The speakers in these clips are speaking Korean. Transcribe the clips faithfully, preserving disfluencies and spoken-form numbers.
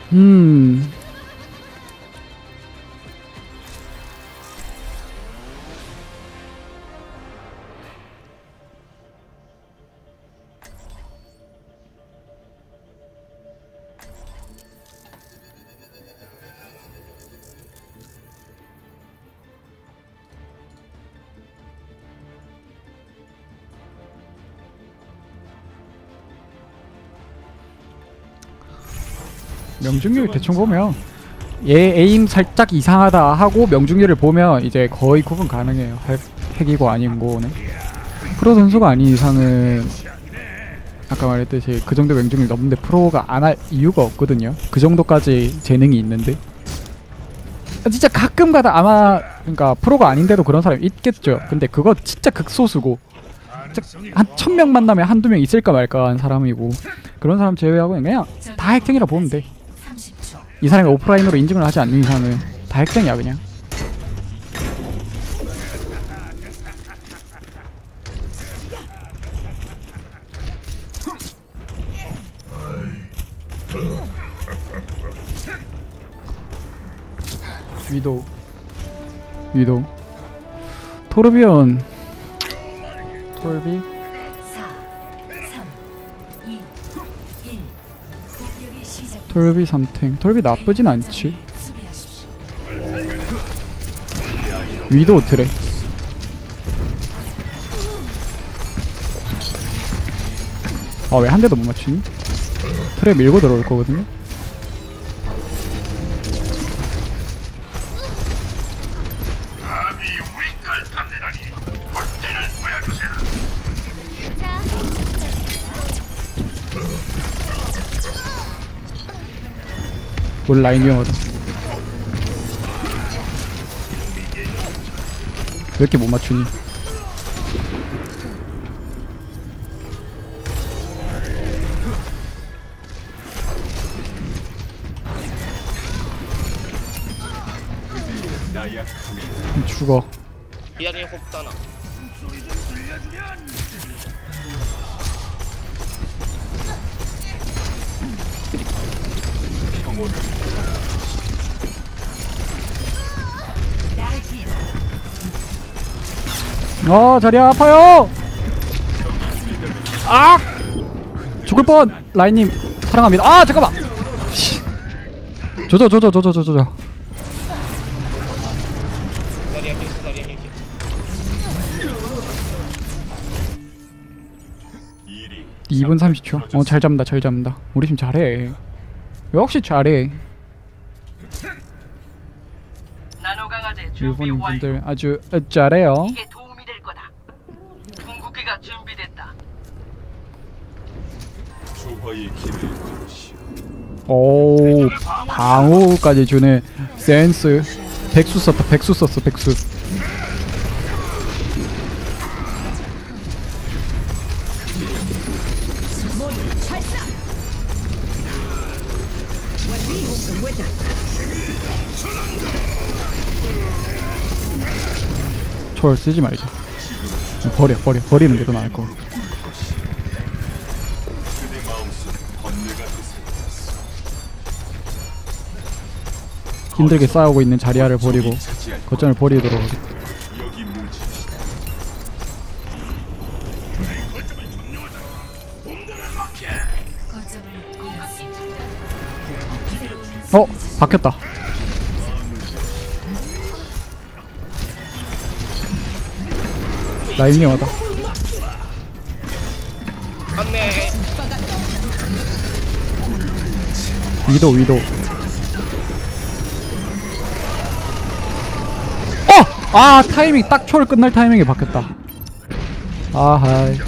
음. 명중률 대충 보면 얘 에임 살짝 이상하다 하고 명중률을 보면 이제 거의 구분 가능해요. 핵, 핵이고 아닌 거는. 프로 선수가 아닌 이상은 아까 말했듯이 그 정도 명중률 넘는데 프로가 안 할 이유가 없거든요. 그 정도까지 재능이 있는데. 진짜 가끔가다 아마 그러니까 프로가 아닌데도 그런 사람이 있겠죠. 근데 그거 진짜 극소수고 한 천 명 만나면 한두 명 있을까 말까 한 사람이고, 그런 사람 제외하고는 그냥 다 핵쟁이라 보면 돼. 이 사람이 오프라인으로 인증을 하지 않는 이상은 다 핵쟁이야 그냥. 위도 위도 토르비온 톨비 톨비 삼탱. 톨비 나쁘진 않지. 위도 트레. 아 왜 한 대도 못 맞추니? 트레 밀고 들어올 거거든요. 뭘 라인 위험하다. 왜 이렇게 못 맞추니? 죽어. 미안해 혹다나. 어 자리야 아파요. 아 죽을 뻔. 라인님 사랑합니다. 아 잠깐만. 조져 조져 조져 조져 조져. 이 분 삼십 초. 어 잘 잡는다 잘 잡는다. 우리 팀 잘해. 역시 잘해. 일본 분들 아주 잘해요. 이게 도움이 될 거다. 궁극기가 준비됐다. 오 방어까지 주네. 센스. 백수 썼다. 백수 썼어 백수. 초월 쓰지 말자. 버려 버려 버리는 게 더 나을 거. 힘들게 싸우고 있는 자리아를 버리고 거점을 버리도록 하겠다. 어 바뀌었다. 라인 위험하다. 맞네. 위도 위도. 어! 아 타이밍 딱 초월 끝날 타이밍이 바뀌었다. 아하이.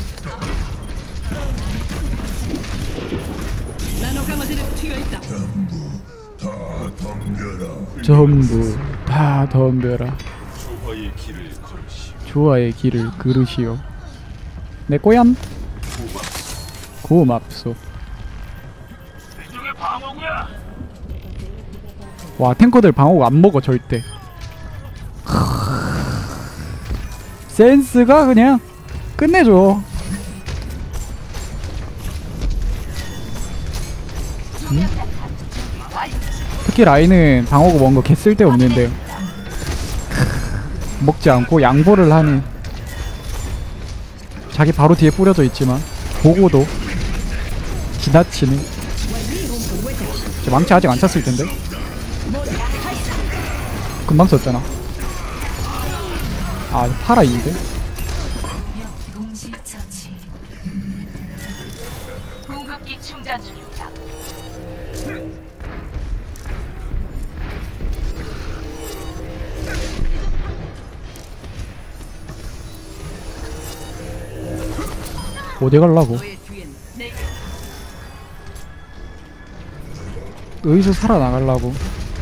전부 다 덤벼라. 조화의 길을 걸으시오. 내 꼬얌. 고맙소. 와 탱커들 방어구 안 먹어 절대. 센스가 그냥 끝내줘. 응? 특히 라인은 방어구 먹은 거 개 쓸데없는데 먹지 않고 양보를 하는. 자기 바로 뒤에 뿌려져 있지만 보고도 지나치는. 망치 아직 안 찼을 텐데. 금방 썼잖아. 아 파라 이인데. 공급기 충전 중입니다. 어디 갈라고? 여기서 살아나가려고.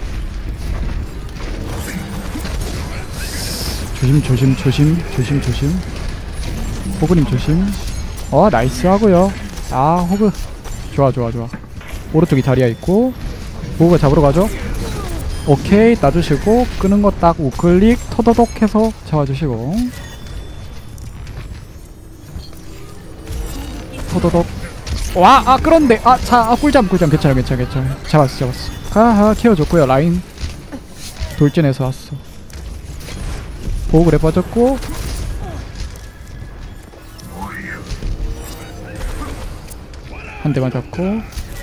조심 조심 조심 조심 조심. 호그님 조심. 어 나이스 하고요. 아 호그 좋아 좋아 좋아. 오른쪽이 다리야 있고 호그 잡으러 가죠. 오케이 놔주시고 끄는 거 딱 우클릭 터더덕 해서 잡아주시고 터더덕. 와! 아 그런데 아 자 아, 꿀잠 꿀잠 괜찮아 괜찮아 괜찮아. 잡았어 잡았어. 하하 키워줬고요. 라인 돌진해서 왔어. 보호그래 빠졌고 한 대만 잡고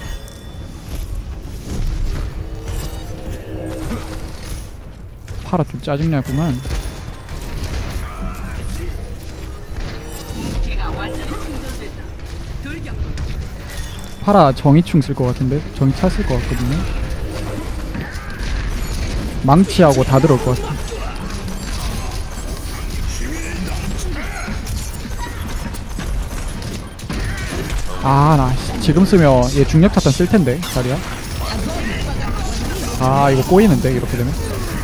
파라 좀 짜증나구만. 파라 정의충 쓸 것 같은데? 정의 찼을 것 같거든요. 망치하고 다 들어올 것 같아. 아, 나 지금 쓰면 얘 중력 차탄 쓸 텐데, 자리야. 아, 이거 꼬이는데, 이렇게 되면.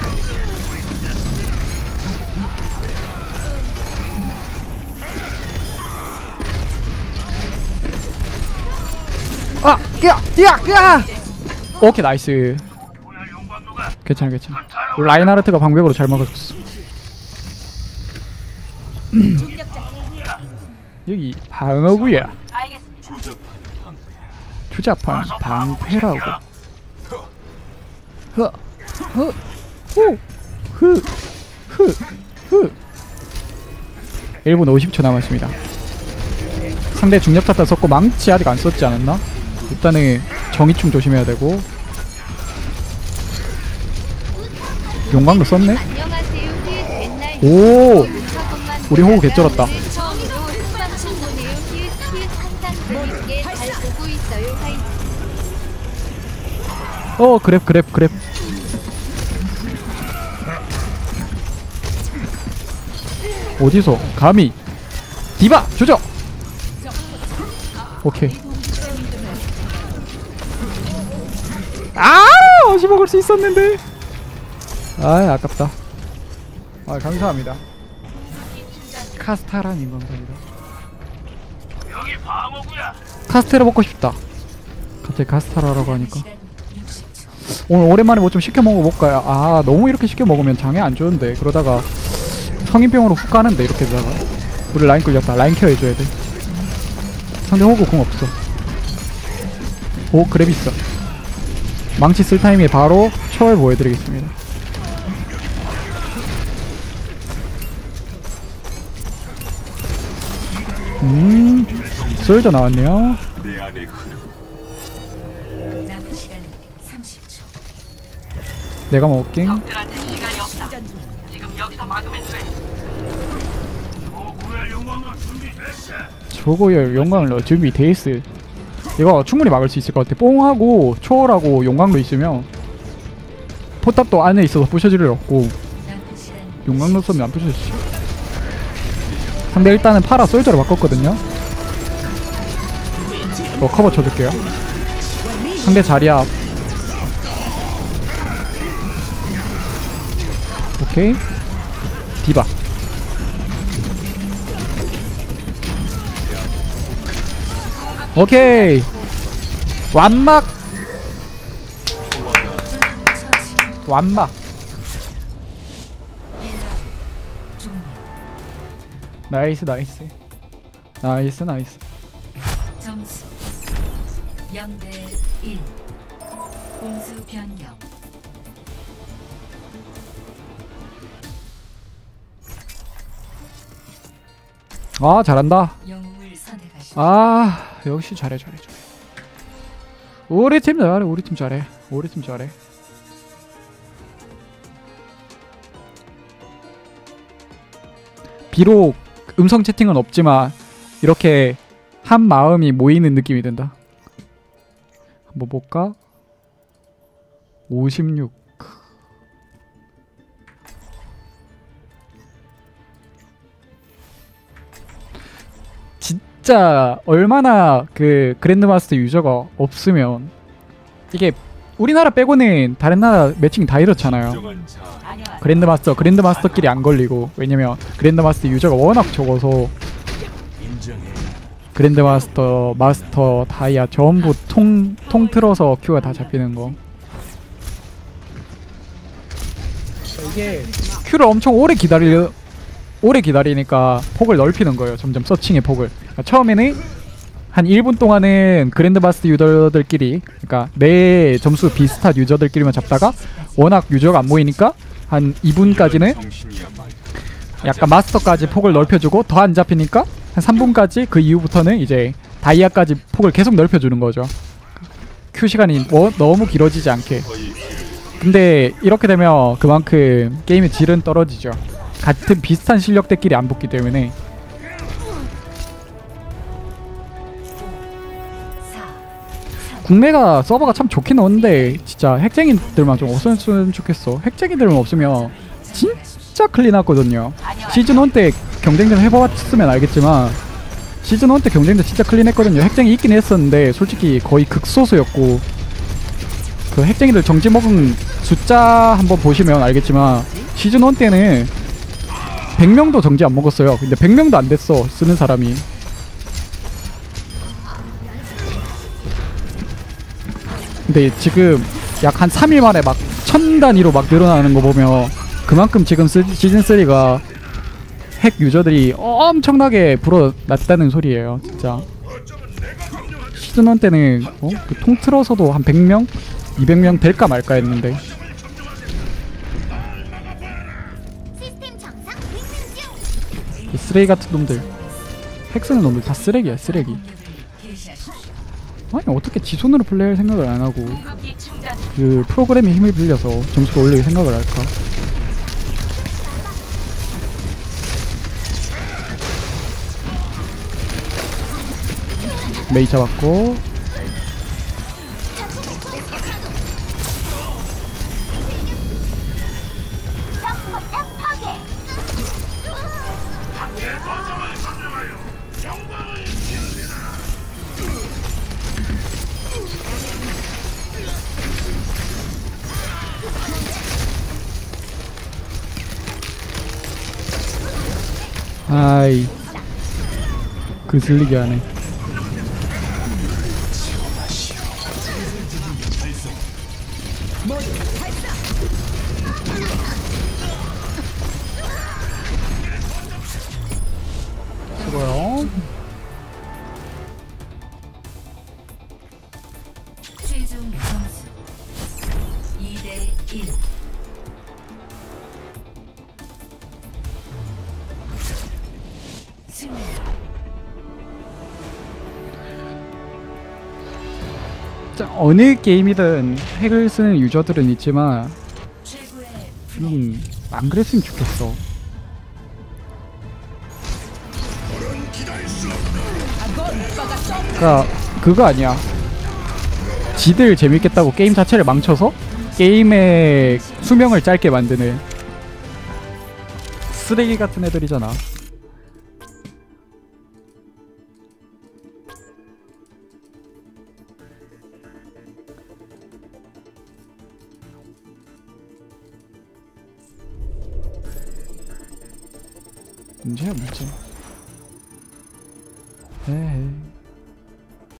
아! 야! 야! 야! 오케이, 나이스. 괜찮아, 괜찮아. 라인하르트가 방벽으로 잘 막아줬어. 여기 방어구야. 투자판 방패라고. 흐, 흐, 후, 흐, 흐, 흐. 일 분 오십 초 남았습니다. 상대 중력차탄 썼고 망치 아직 안 썼지 않았나? 일단은 정의충 조심해야 되고. 용광로 썼네? 오! 우리 호구 개쩔었다. 어 그랩 그랩 그랩. 어디서 감히 디바 조져. 오케이. 아 어시 먹을 수 있었는데. 아 아깝다. 아 감사합니다. 카스타라님 감사합니다. 카스테라 먹고 싶다. 갑자기 카스타라라고 하니까. 오늘 오랜만에 뭐 좀 시켜 먹어볼까요? 아 너무 이렇게 시켜 먹으면 장애 안 좋은데. 그러다가 성인병으로 훅 가는데 이렇게 되다가. 우리 라인 끌렸다. 라인 케어 해줘야 돼. 상대 호구 공 없어. 오 그랩 있어. 망치 쓸 타이밍에 바로 초월 보여드리겠습니다. 음 솔저 나왔네요. 내가 먹을게. 저거에 용광로 준비돼있어. 이거 충분히 막을 수 있을 것 같아. 뽕하고 초월하고 용광로 있으면 포탑도 안에 있어서 부셔질 일 없고. 용광로 쓰면 안 부셔지지. 상대 일단은 파라 솔저로 바꿨거든요. 어 커버 쳐줄게요. 상대 자리야. 오케이. 디바. 오케이. 완막. 완막. 나이스 나이스. 나이스 나이스. 점수 영 대 일. 공수 변경. 아 잘한다. 영웅을 선택하십시오. 아 역시 잘해 잘해 잘해. 우리 팀 잘해 우리 팀 잘해 우리 팀 잘해. 비록 음성 채팅은 없지만 이렇게 한 마음이 모이는 느낌이 든다. 한번 볼까? 오십육. 진짜 얼마나 그 그랜드마스터 유저가 없으면 이게 우리나라 빼고는 다른 나라 매칭 다 이렇잖아요. 그랜드마스터 그랜드마스터끼리 안 걸리고, 왜냐면 그랜드마스터 유저가 워낙 적어서 그랜드마스터 마스터 다이아 전부 통 통틀어서 큐가 다 잡히는 거. 이게 큐를 엄청 오래 기다리 오래 기다리니까 폭을 넓히는 거예요. 점점 서칭의 폭을. 그러니까 처음에는 한 일 분 동안은 그랜드마스터 유저들끼리, 그러니까 내 점수 비슷한 유저들끼리만 잡다가 워낙 유저가 안 모이니까 한 이 분까지는 약간 마스터까지 폭을 넓혀주고, 더 안 잡히니까 한 삼 분까지, 그 이후부터는 이제 다이아까지 폭을 계속 넓혀주는 거죠. 큐 시간이 뭐, 너무 길어지지 않게. 근데 이렇게 되면 그만큼 게임의 질은 떨어지죠. 같은 비슷한 실력들끼리 안 붙기 때문에. 국내가 서버가 참 좋긴 한데 진짜 핵쟁이들만 좀 없었으면 좋겠어. 핵쟁이들만 없으면 진짜 클린하거든요. 시즌 일 때 경쟁전 해봤으면 알겠지만 시즌 일 때 경쟁전 진짜 클린했거든요. 핵쟁이 있긴 했었는데 솔직히 거의 극소수였고, 그 핵쟁이들 정지 먹은 숫자 한번 보시면 알겠지만 시즌 일 때는 백 명도 정지 안 먹었어요. 근데 백 명도 안 됐어, 쓰는 사람이. 근데 지금 약 한 삼 일 만에 막 천 단위로 막 늘어나는 거 보면 그만큼 지금 시, 시즌 쓰리가 핵 유저들이 엄청나게 불어났다는 소리예요. 진짜 시즌 일 때는 어? 그 통틀어서도 한 백 명? 이백 명 될까 말까 했는데. 이 쓰레기 같은 놈들, 핵 쓰는 놈들 다 쓰레기야, 쓰레기. 아니 어떻게 지 손으로 플레이할 생각을 안 하고 그 프로그램의 힘을 빌려서 점수를 올릴 생각을 할까? 메이 잡았고, 아이 그슬리게 하네. 수고요. 최종 점수 이 대 일. 승리. 자, 어느 게임이든 핵을 쓰는 유저들은 있지만 최고의 음, 안 그랬으면 좋겠어. 그니까 그거 아니야. 지들 재밌겠다고 게임 자체를 망쳐서 게임의 수명을 짧게 만드는 쓰레기 같은 애들이잖아. 문제야 문제. 에이.